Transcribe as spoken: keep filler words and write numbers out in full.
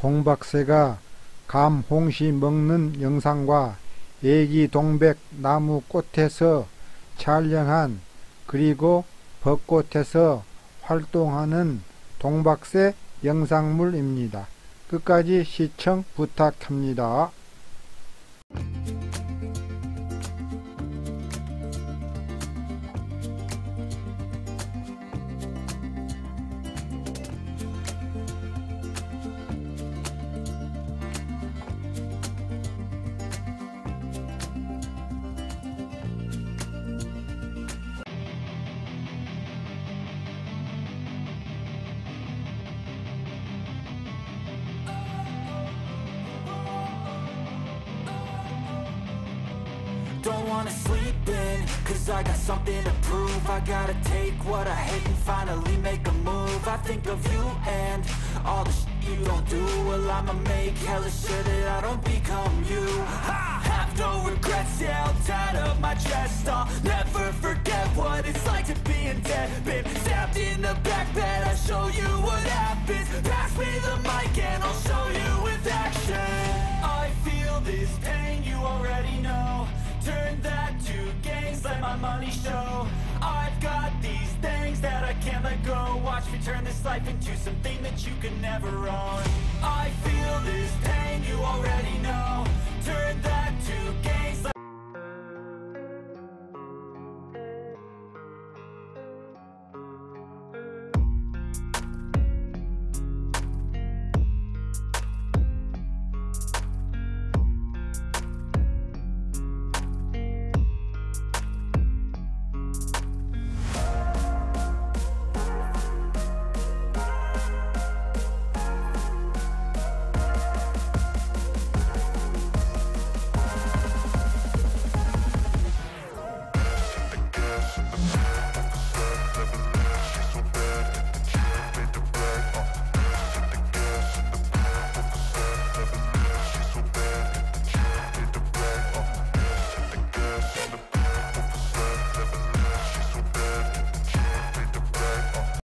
동박새가 감 홍시 먹는 영상과 애기 동백 나무 꽃에서 촬영한 그리고 벚꽃에서 활동하는 동박새 영상물입니다. 끝까지 시청 부탁합니다. Don't wanna sleep in, cause I got something to prove. I gotta take what I hate and finally make a move. I think of you and all the shit you don't do. Well, I'ma make hella sure that I don't become you. I have no regrets, yeah, I'll tie up my chest. I'll never forget what it's like to be in debt. Been stabbed in the back bed, I'll show you what happens. Pass me the mic and I'll show you with action. I feel this pain, you already know. Turn that to gains, let my money show. I've got these things that I can't let go. Watch me turn this life into something that you can never own.